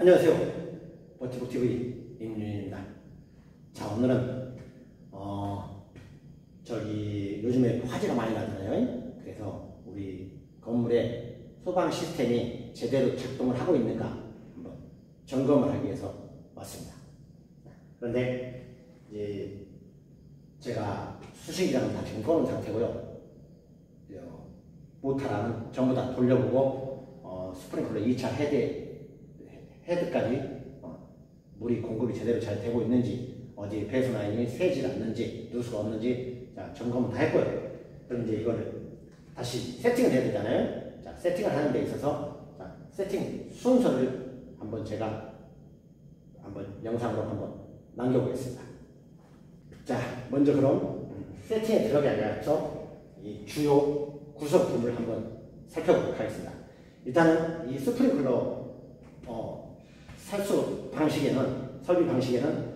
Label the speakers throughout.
Speaker 1: 안녕하세요. 버티북TV 임윤입니다. 자, 오늘은 요즘에 화재가 많이 나잖아요. 그래서 우리 건물의 소방 시스템이 제대로 작동을 하고 있는가 한번 점검을 하기 위해서 왔습니다. 그런데 이제 제가 수신기랑은 다 지금 꺼놓은 상태고요. 모터랑은 전부 다 돌려보고 스프링클러 2차 헤드까지 물이 공급이 제대로 잘 되고 있는지, 어디 배수 라인이 새질 않는지, 누수가 없는지 점검을 다 했고요. 그럼 이제 이거를 다시 세팅을 해야 되잖아요. 자, 세팅을 하는 데 있어서 세팅 순서를 제가 영상으로 한번 남겨보겠습니다. 자, 먼저 그럼 세팅에 들어가기 앞서 이 주요 구성품을 한번 살펴보도록 하겠습니다. 일단은 이 스프링클러 설비 방식에는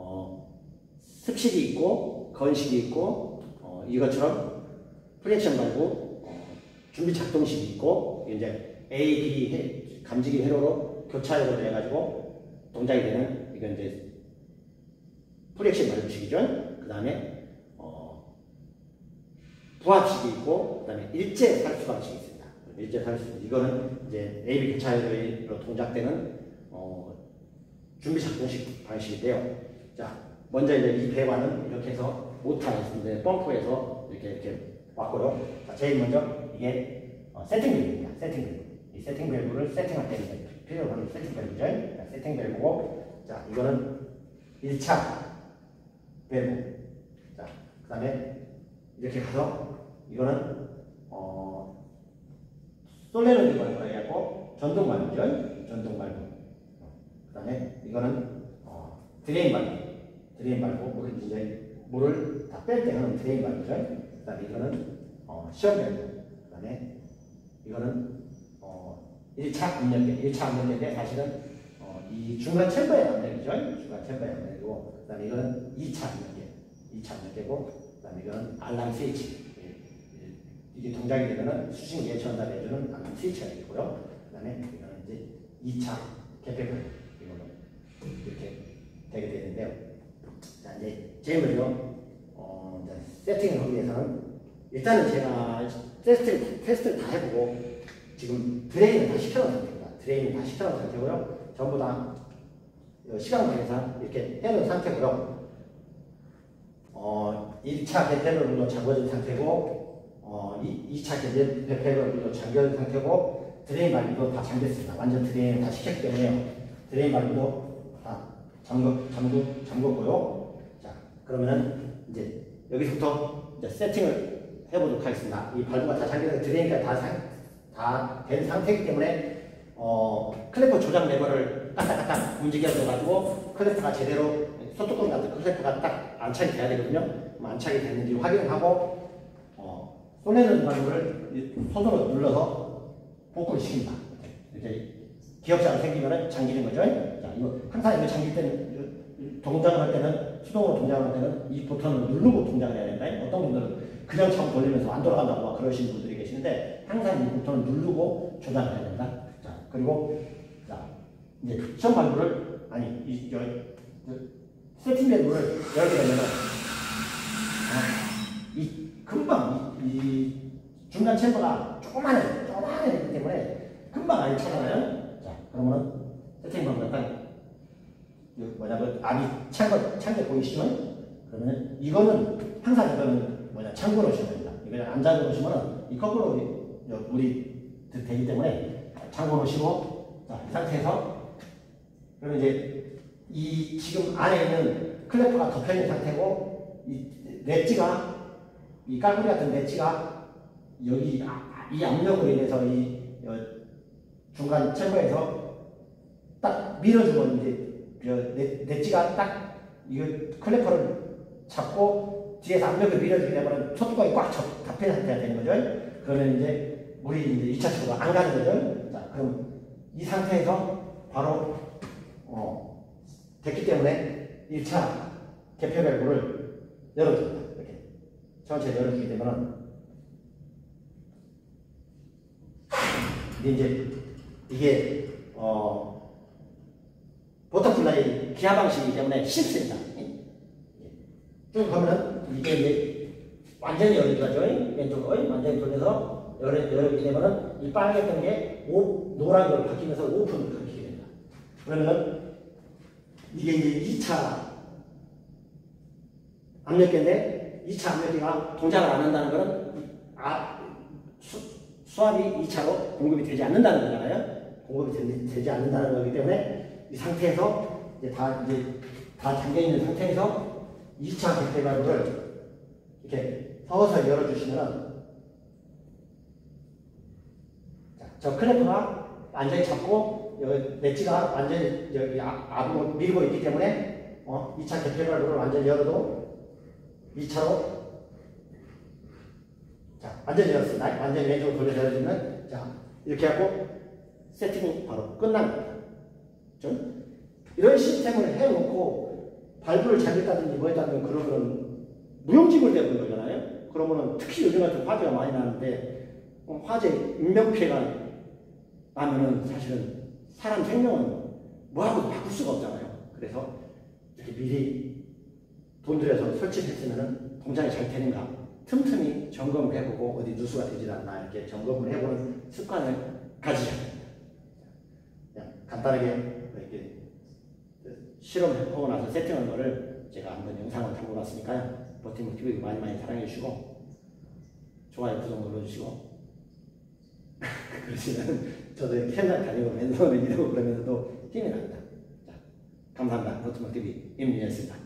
Speaker 1: 습식이 있고 건식이 있고 이것처럼 프렉션 valve 준비 작동식이 있고, 이제 A, B 감지기 회로로 교차적으로 해가지고 동작이 되는 이건 이제 프렉션 valve식이죠. 그 다음에 부합식이 있고, 그 다음에 일제 살수 방식이 있습니다. 일제 살수, 이거는 이제 A, B 교차회로 동작되는 준비 작동식 방식인데요. 자, 먼저 이제 이 배관은 이렇게 해서 모터에서 펌프에서 이렇게 왔고요. 자, 제일 먼저 이게 세팅 밸브입니다. 세팅 밸브. 이 세팅 밸브를 세팅할 때 이제 필요로 하는 세팅 밸브죠. 자, 세팅 밸브고, 자, 이거는 1차 밸브. 자, 그 다음에 이렇게 가서 이거는 솔레노이드 밸브라고 해갖고 전동 밸브죠. 전동 밸브. 그 다음에 이거는 드레인 밸브, 물을 다 뺄 때 하는 드레인 밸브죠. 그 다음에 이거는 시험 밸브. 그 다음에 이거는 1차 압력계인데 사실은 이 중간 챔버의 압력이죠. 중간 챔버의 압력이고, 그 다음에 이거는 2차 압력계고, 그 다음에 이거는 알람 스위치. 이게 동작이 되면은 수신기에 전달해주는 알람 스위치가 있고요. 그 다음에 이거는 이제 2차 개폐 이렇게 되게 되는데요. 자, 이제 제일 먼저 세팅을 하기 위해서는 일단은 제가 테스트를 다 해보고 지금 드레인을 다 시켜놓은 상태입니다. 드레인을 다 시켜놓은 상태고요. 전부 다 시간 관계상 이렇게 해놓은 상태고요. 1차 개폐로도 잠궈진 상태고, 2차 개폐로도 잠겨진 상태고, 드레인 밸브도 다 잠겼습니다. 완전 드레인을 다 시켰기 때문에요. 드레인 밸브도 다 잠궜고요. 자, 그러면은 이제 여기서부터 이제 세팅을 해보도록 하겠습니다. 이 밸브가 다 잠겨서 드레인까지 다 된 상태이기 때문에 클래프 조작 레버를 까딱까딱 움직여줘가지고 클래프가 제대로 소뚜껑 같은 클래프가 딱 안착이 돼야 되거든요. 안착이 됐는지 확인하고 솔레노이드 밸브를 손으로 눌러서 복구를 시킵니다. 이렇게 기억자가 생기면 잠기는 거죠. 자, 이거 항상 이거 잠길 때는 동작을 할 때는 수동으로 동작을 할 때는 이 버튼을 누르고 동작을 해야 된다. 어떤 분들은 그냥 처음 돌리면서 안 돌아간다고 막 그러시는 분들이 계시는데, 항상 이 버튼을 누르고 조작을 해야 된다. 자, 그리고 자, 이제 시험 밸브를 세팅 밸브를 열게 되면은 금방 이 중간 챔버가 조그만하기 때문에 금방 안이 차잖아요. 자, 그러면은 세팅 방법 압이 찬 게 보이시죠? 그러면은 이거는 항상 잠궈 놓으셔야 됩니다. 이거 안 잠궈 놓으시면은 이 거꾸로 물이 되기 때문에 잠궈 놓으시고, 자, 이 상태에서 그러면 이제 이 지금 안에 있는 클래프가 덮여 있는 상태고, 이 깔고리 같은 넷지가 여기 이 압력으로 인해서 이 중간 챔버에서 딱 밀어주면 이제 넷지가 딱 이거 클래퍼를 잡고 뒤에서 압력을 밀어주게 되면 소뚜껑이 꽉 잡힌 상태가 되는 거죠. 그러면 이제 물이 이제 2차적으로 안 가는 거죠. 자, 그럼 이 상태에서 바로 됐기 때문에 1차 개폐 밸브를 열어줍니다. 이렇게 천천히 열어주게 되면은 이제 이게 플라이 기하 방식이기 때문에 쉽습니다. 쭉 가면은 이게 이제 완전히 열리죠. 왼쪽으로 완전히 돌려서 열리게 되면은 이 빨갛던 게 노란 걸로 바뀌면서 오픈으로 바뀌게 됩니다. 그러면은 이게 이제 2차 압력계인데 2차 압력계가 동작을 안 한다는 것은 수압이 2차로 공급이 되지 않는다는 거잖아요. 공급이 되지 않는다는 거기 때문에 이 상태에서 이제 다 잠겨 있는 상태에서 2차 객대 발부를 이렇게 서서히 열어주시면은 저 클래프가 완전히 잡고 여기 엣지가 완전히 여기 앞으로 밀고 있기 때문에 2차 객대 발부를 완전히 열어도 2차로 자 완전히 열었습니다. 완전히 왼쪽으로 돌려서 열어주면 자 이렇게 하고 세팅이 바로 끝납니다. 좀 이런 시스템을 해놓고 발부를 잘했다든지 뭐 했다든지 그런 무용지물 되는 거잖아요. 그러면은 특히 요즘 같은 화재가 많이 나는데 화재 인명피해가 나면은 사실은 사람 생명은 뭐하고도 바꿀 수가 없잖아요. 그래서 이렇게 미리 돈 들여서 설치했으면은 동작이 잘 되는가 틈틈이 점검을 해보고 어디 누수가 되지 않나 이렇게 점검을 해보는 습관을 가지셔야 됩니다. 간단하게 이렇게 실험하고 나서 세팅한 거를 제가 한번 영상을 담궈놨으니까요. 버팀목 TV 많이 사랑해 주시고 좋아요, 구독 눌러주시고 그러시면 저도 이렇게 현장 다니고 맨손을 이러고 그러면서도 힘이 납니다. 자, 감사합니다. 버팀목 TV 임윤이었습니다.